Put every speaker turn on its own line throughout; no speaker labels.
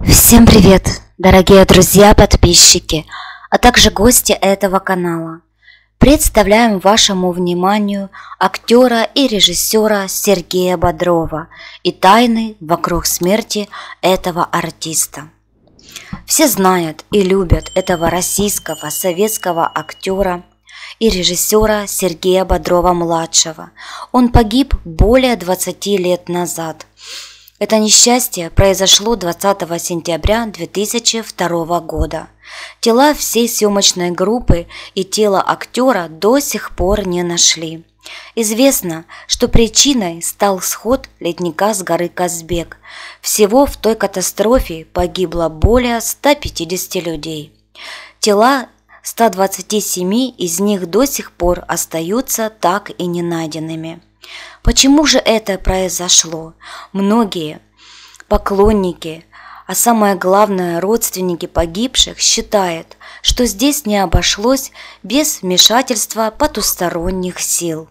Всем привет, дорогие друзья, подписчики, а также гости этого канала. Представляем вашему вниманию актера и режиссера Сергея Бодрова и тайны вокруг смерти этого артиста. Все знают и любят этого российского советского актера и режиссера Сергея Бодрова-младшего. Он погиб более 20 лет назад. Это несчастье произошло 20 сентября 2002 года. Тела всей съемочной группы и тело актера до сих пор не нашли. Известно, что причиной стал сход ледника с горы Казбек. Всего в той катастрофе погибло более 150 людей. Тела 127 из них до сих пор остаются так и не найденными. Почему же это произошло? Многие поклонники, а самое главное родственники погибших считают, что здесь не обошлось без вмешательства потусторонних сил.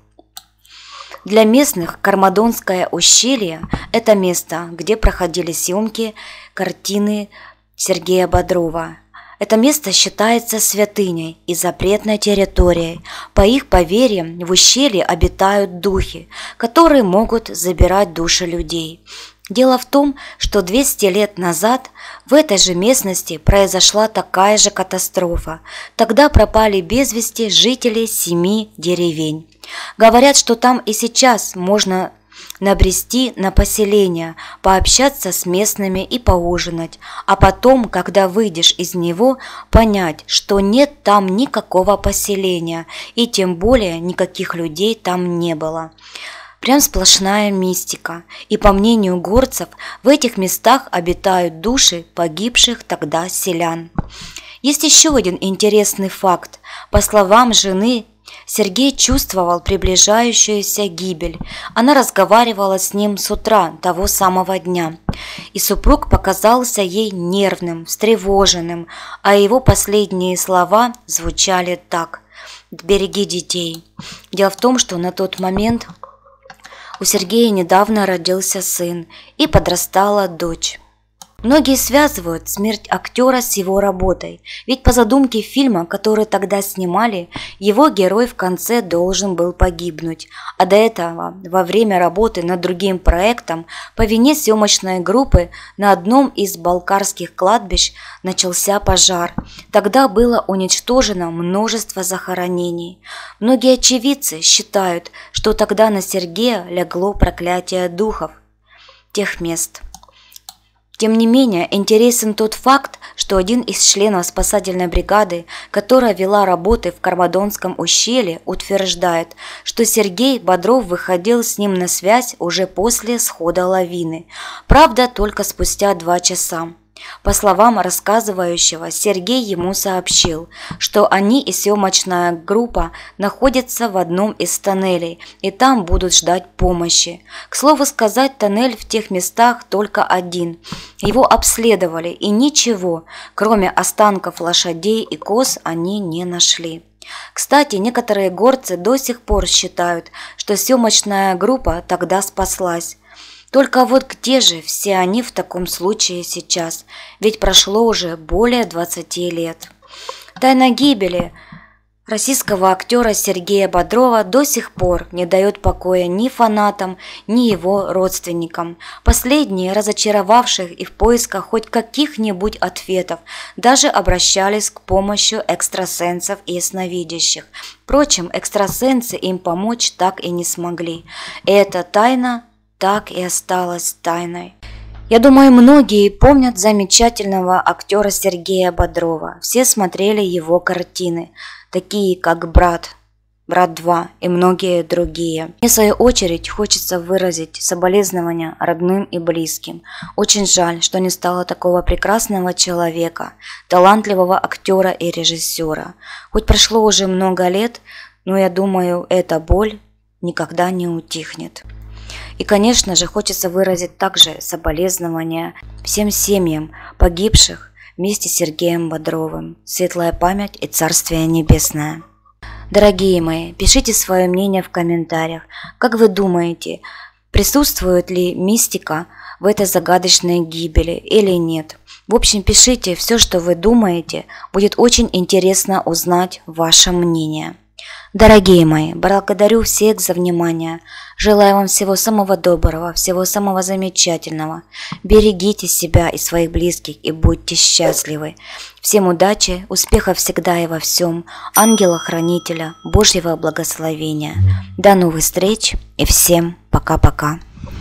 Для местных Кармадонское ущелье – это место, где проходили съемки картины Сергея Бодрова. Это место считается святыней и запретной территорией. По их поверьям, в ущелье обитают духи, которые могут забирать души людей. Дело в том, что 200 лет назад в этой же местности произошла такая же катастрофа. Тогда пропали без вести жители 7 деревень. Говорят, что там и сейчас можно набрести на поселение, пообщаться с местными и поужинать, а потом, когда выйдешь из него, понять, что нет там никакого поселения и тем более никаких людей там не было. Прям сплошная мистика, и по мнению горцев, в этих местах обитают души погибших тогда селян. Есть еще один интересный факт. По словам жены, Сергей чувствовал приближающуюся гибель. Она разговаривала с ним с утра того самого дня. И супруг показался ей нервным, встревоженным, а его последние слова звучали так: «Береги детей». Дело в том, что на тот момент у Сергея недавно родился сын и подрастала дочь. Многие связывают смерть актера с его работой, ведь по задумке фильма, который тогда снимали, его герой в конце должен был погибнуть, а до этого, во время работы над другим проектом, по вине съемочной группы на одном из балкарских кладбищ начался пожар. Тогда было уничтожено множество захоронений. Многие очевидцы считают, что тогда на Сергея легло проклятие духов тех мест. Тем не менее, интересен тот факт, что один из членов спасательной бригады, которая вела работы в Кармадонском ущелье, утверждает, что Сергей Бодров выходил с ним на связь уже после схода лавины, правда, только спустя 2 часа. По словам рассказывающего, Сергей ему сообщил, что они и съемочная группа находятся в одном из тоннелей и там будут ждать помощи. К слову сказать, тоннель в тех местах только один. Его обследовали и ничего, кроме останков лошадей и коз, они не нашли. Кстати, некоторые горцы до сих пор считают, что съемочная группа тогда спаслась. Только вот где же все они в таком случае сейчас? Ведь прошло уже более 20 лет. Тайна гибели российского актера Сергея Бодрова до сих пор не дает покоя ни фанатам, ни его родственникам. Последние, разочаровавших и в поисках хоть каких-нибудь ответов, даже обращались к помощи экстрасенсов и ясновидящих. Впрочем, экстрасенсы им помочь так и не смогли. И эта тайна так и осталась тайной. Я думаю, многие помнят замечательного актера Сергея Бодрова. Все смотрели его картины, такие как «Брат», «Брат 2» и многие другие. Мне в свою очередь хочется выразить соболезнования родным и близким. Очень жаль, что не стало такого прекрасного человека, талантливого актера и режиссера. Хоть прошло уже много лет, но я думаю, эта боль никогда не утихнет. И, конечно же, хочется выразить также соболезнования всем семьям погибших вместе с Сергеем Бодровым. Светлая память и Царствие Небесное. Дорогие мои, пишите свое мнение в комментариях. Как вы думаете, Присутствует ли мистика в этой загадочной гибели или нет? В общем, пишите все, что вы думаете. Будет очень интересно узнать ваше мнение. Дорогие мои, благодарю всех за внимание. Желаю вам всего самого доброго, всего самого замечательного. Берегите себя и своих близких и будьте счастливы. Всем удачи, успехов всегда и во всем, ангела-хранителя, Божьего благословения. До новых встреч и всем пока-пока.